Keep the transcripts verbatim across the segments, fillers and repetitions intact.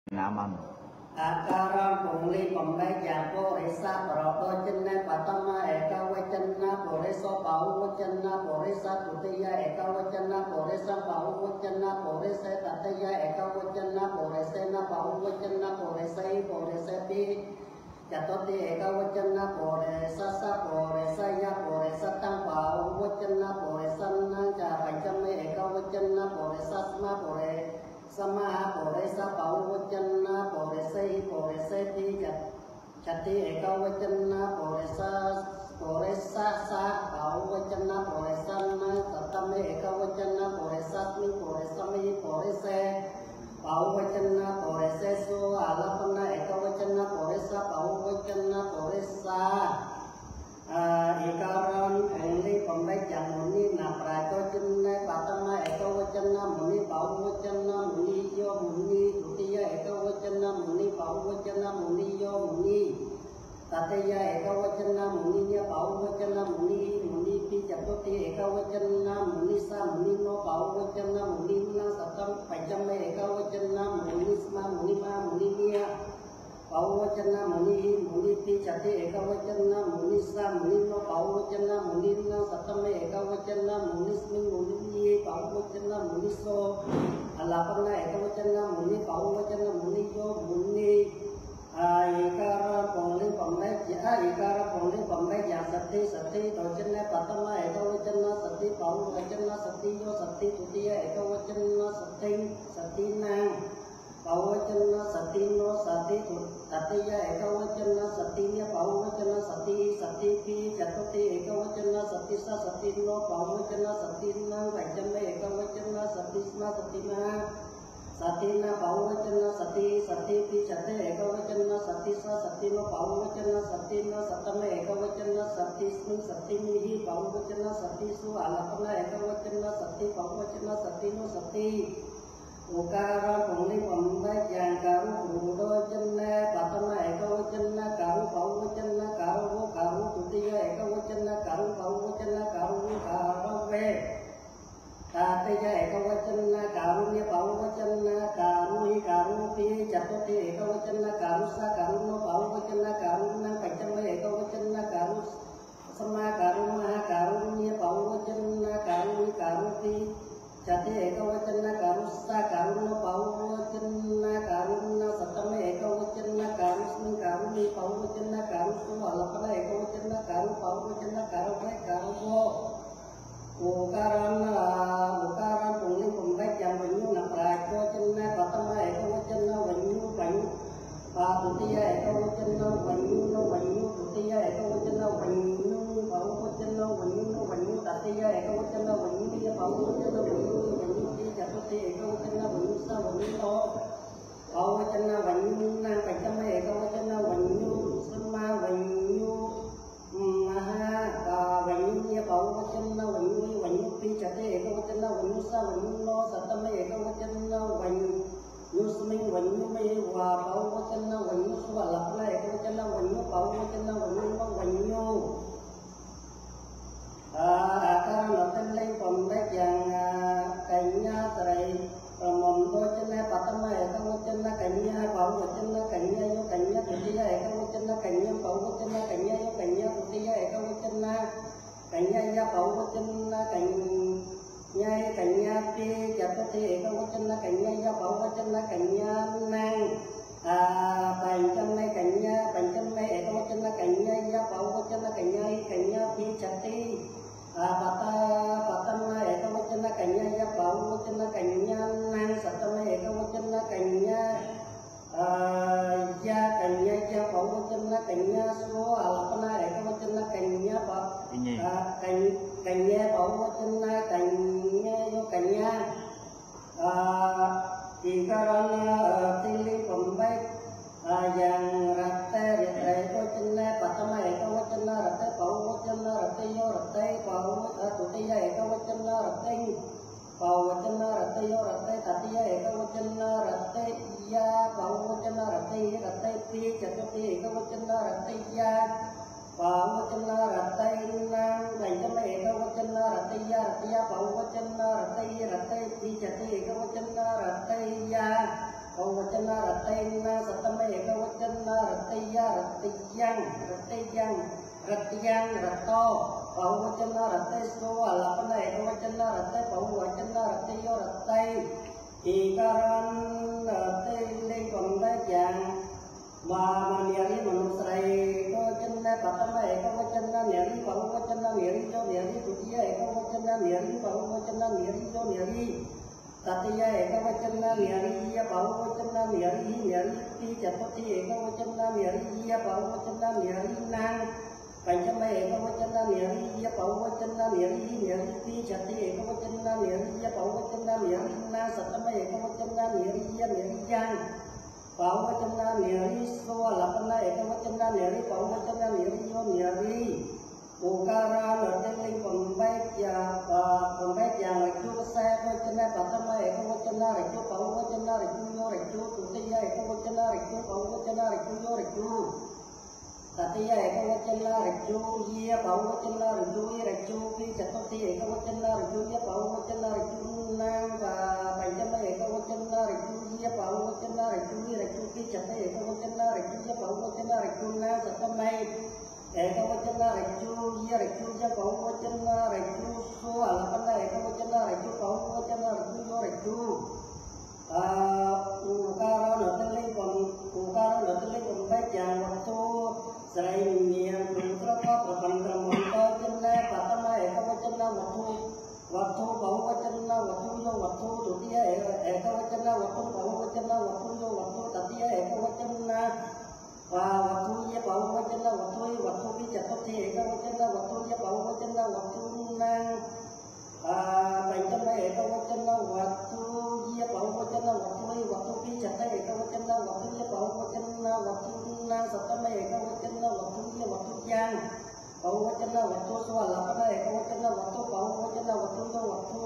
Nam ăn Akara pungli pembek jago risa perodo jenna patama eka wajana poreso pau wajana poresa tutiya eka wajana poresa pau wajana poresa tataya eka wajana poresena pau wajana poresai poresepi jatoti eka wajana poresa sa poresa ya poresa tang pau wajana poresana ja pancame eka wajana poresa sma pore sama poresa pau wajana poresai poreseti jati eka wajana poresa poresa sa pau wajana poresana tatame eka wajana poresa mi poresa mi porese pau wajana porese su alapana eka wajana poresa pau wajana poresa ikaran engli pembek yang muni na prajo jenna patama eka wajana muni pau wajana muni yo muni tutiya eka wajana muni pau wajana muni yo muni tataya eka wajana muni ya pau wajana muni muni pi jatuti eka wajana muni sa muni no pau wajana muni na satam pajama eka wajana muni sma muni ma muni ya pau wajana muni muni pi jati eka wajana muni sa muni no pau wajana muni na satam eka wajana muni smi muni ye pau wajana muni so alapana eka wajana muni pau wajana muni yo muni ikara pongli pembek ya ikara pongli pembek ya sati sati to jenna patama eka wajana sati pau wajana sati yo sati tutiya eka wajana sati sati nang pau wajana sati no sati tatiya eka wajana sati nya pau wajana sati sati pi jatuti eka wajana sati sa sati no pau wajana sati nang wajana eka wajana sati sma sati na sati na pau wajana sati sati pi jate eka wajana sati sa sati no pau wajana sati na satame eka wajana sati smi sati mihi pau wajana sati su alapana eka wajana sati pau wajana sati no sati ukara pungli pembek yang karu kudo jenna patama eka wajana karu pau wajana karu karu tutiya eka wajana karu pau wajana karu karu ve tataya eka wajana karu nya pau wajana karu hi karu pi jatuti eka wajana karu sa karu no pau wajana karu nang pacama eka wajana karu sama karu ma karu nya pau wajana karu hi karu pi jati eka wajana karu sa karu no pau wajana karu na satame eka wajana karu smi karu ni pau wajana karu su alapana eka wajana karu pau wajana karu ve karu go ukaran ukaran pungli pembek yang banyu na prajo jenna patama eka wajana banyu banyu pa tutiya eka wajana banyu no banyu tutiya eka wajana banyu pau wajana banyu no banyu tatiya eka wajana banyu ya pau wajana banyu banyu ti jatuti eka wajana banyu sa banyu no pau wajana banyu na pacama eka wajana banyu sama banyu maha ka banyu ya pau wajana banyu banyu pi jate eka wajana banyu sa banyu no satame eka wajana banyu smi banyu me wa pau wajana banyu su alapna eka wajana banyu pau wajana banyu no banyu akara noten leng pembek yang kanya terai Ramondo jenna patama eka wajana kanya pau wajana kanya yo kanya tutiya eka wajana kanya pau wajana kanya yo kanya tutiya eka wajana kanya ya pau wajana kanya kanya pi jatuti eka wajana kanya ya pau wajana kanya nang pancam kanya pancam eka wajana kanya ya pau wajana kanya kanya pi jati pata patama eka wajana kanya ya pau wajana kanya nang satama eka wajana kanya ya kanya ya pau wajana kanya so alapana eka wajana kanya pa kanya pau wajana kanya yo kanya ikaran tili pembek yang rate rate wajana patama eka wajana rate pau wajana rate yo rate pau tutiya eka wajana rate pau wajana rate yo rate tatiya eka wajana rate ya pau wajana rate rate pi jatuti eka wajana rate ya pau wajana rate nang pacama eka wajana rate ya rate ya pau wajana rate rate pi jati eka wajana rate ya bau vân na rật tây na sập tâm mày bau vân na rật tây ya rật tây yang rật tây yang rật yang rật to bau vân na rật tây số à là cái này bau vân na rật tây bau vân na rật tây yo rật tây thì karan rật tây lên còn đây dạng mà mà nhiều đi mà nông sài có chân na bát tâm mày có chân na nhiều đi bau chân na nhiều đi cho nhiều đi tụi kia có chân na nhiều đi bau chân na nhiều đi cho nhiều đi Tatiya eka vachana niyariya bhava vachana niyari niyari chapati eka vachana niyariya bhava vachana niyari nang panchama eka vachana niyariya bhava vachana niyari niyari chati eka vachana niyariya bhava vachana niyari nang satama eka vachana niyariya niyari yang bhava vachana niyari swa lapana eka vachana niyari bhava vachana niyari yo niyari Ukara nở lên còn bay già và còn bay già là chú xe với chân này bảo tâm này không có chân này là chú bảo có chân này là chú vô là chú tụi tây này không có chân này là chú bảo có chân này là chú vô là chú tây này không có chân này là chú ye bảo có chân này là chú ye là chú khi chặt tóc thì không có chân này là chú ye bảo có chân này là chú nang và bảy chân này không có chân này là chú ye bảo có chân này là chú ye là chú khi chặt thì không có chân này là chú ye bảo có chân này là chú nang chặt tâm này eka vachana raju ya raju ya bau vachana raju so alapana eka vachana raju bau vachana raju yo raju ukara natali kon ukara natali kon baca waktu serai nian putra papa pandra monta chana patama eka vachana waktu waktu bau vachana waktu yo waktu tutia eka vachana waktu bau vachana waktu yo waktu tatia eka vachana và waktu ya bau vachana waktu waktu bi chatu thì eka vachana waktu ya bau vachana waktu nang bảy trăm này eka vachana waktu ya bau vachana waktu waktu bi chatu eka vachana waktu ya bau vachana waktu nang satu này eka vachana waktu ya waktu yang bau vachana waktu soal apa eka vachana waktu bau vachana waktu yo waktu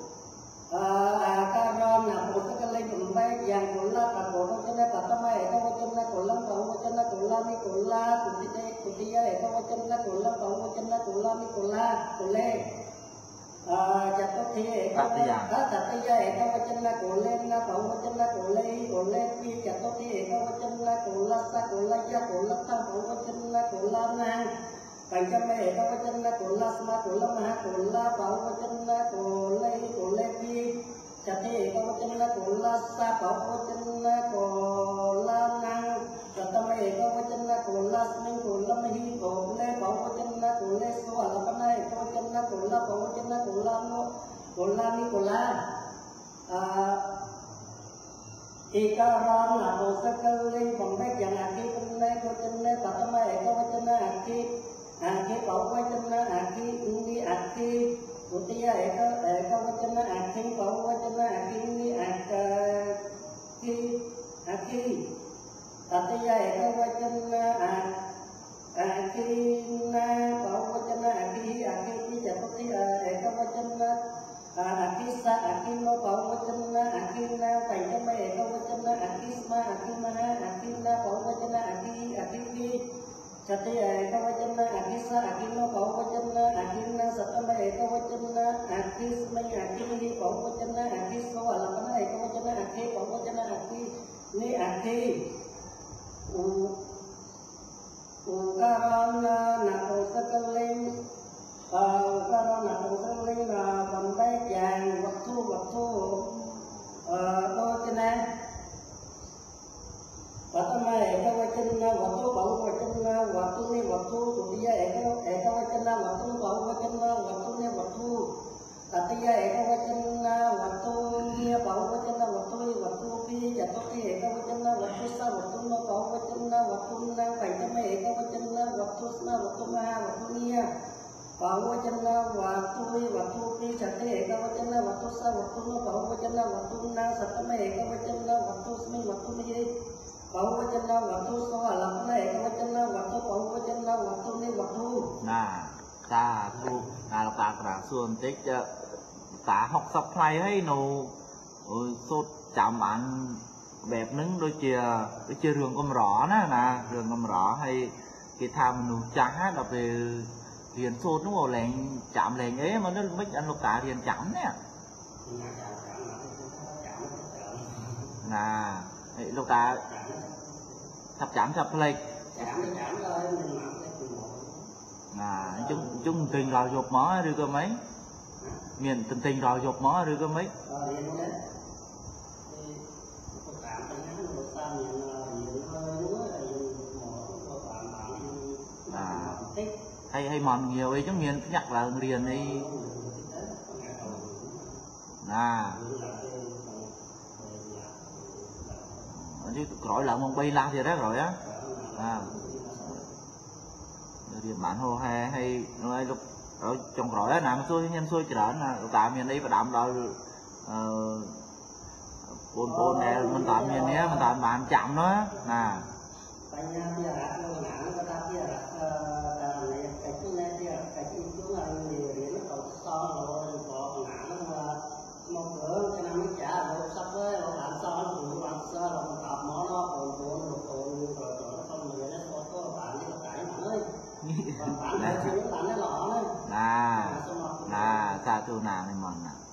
karon na puto kalay kumbay yang kula kapono kana patama eka vachana kula bau vachana kula mi kula kutite kutiya eka vachana kula bau vachana kula mi kula kule jatuh thi eka tatiya eka vachana kule na bau vachana kule kule pi jatuh thi eka vachana kula sa kula ya kula ta bau vachana kula nang panchama eka vachana kula sama kula maha kula bau vachana kule kule pi chati eka vachana kula sa bau vachana kula nang satama eka vachana kula sming kula mahi kule bau vachana kule so alapana eka vachana kula bau vachana kula no kula ni kula eka ram na dosakali pembek yang aki pembek vachana satama eka vachana aki aki bau vachana aki ini aki Kutia eka eka vachana aki bau vachana aki ini aki aki tatiya eka vachana aki na bau vachana aki aki ini jatuh eka vachana aki sa aki no bau vachana aki na panchama eka vachana aki sma aki maha aki na bau vachana aki aki ini Chati eka vachana akisa akino bau vachana akina satama eka vachana akismai akini bau vachana akiso alapana eka vachana aki bau vachana aki ni aki u ukarana na kosakaling ukarana kosakaling na pambay yang waktu waktu to chana Patama eka vachana waktu bau vachana waktu ni waktu tutia eka eka vachana waktu bau vachana waktu ni waktu tatiya eka vachana waktu ni bau vachana waktu waktu pi jatuh ti eka vachana waktu sa waktu no bau vachana waktu na panchama eka vachana waktu sna waktu maha waktu niya bau vachana waktu waktu pi chati eka vachana waktu sa waktu no bau vachana waktu na satama eka vachana waktu smi waktu ni bau vachana waktu so alapana eka vachana waktu bau vachana waktu ni waktu nah ta thu là ta cả xuân tích ta học tập này hay nô sốt chạm ăn bẹp nứng đôi chia đôi chia rường com rõ nè nè rường com rõ hay cái tham nụ trắng á đọc về hiền sốt nó màu lẹn chạm lẹn ấy mà nó mấy anh lục tạ hiền chậm nè nè lúc ta sắp chạm sắp lệch chạm đi chạm rồi mình mặc cái quần bộ à chúng chúng tình rồi dục mó đưa cơ mấy miền tình tình rồi dục mó đưa cơ mấy rồi liền đấy thì có tạm cái ngắn một sao miền miền hơi núi rồi một có tạm tạm à tích hay hay mòn nhiều ấy chúng miền nhắc là liền đi à chứ gọi là một bay la thì đó rồi á à thì bạn hồ hay hay lúc ở trong rồi á nằm xuôi nhân xuôi trở là tạm miền ấy và đạm rồi bồn bồn này mình tạm miền nhé mình tạm bạn chạm nó nè nè nè sa tu nào này mòn nè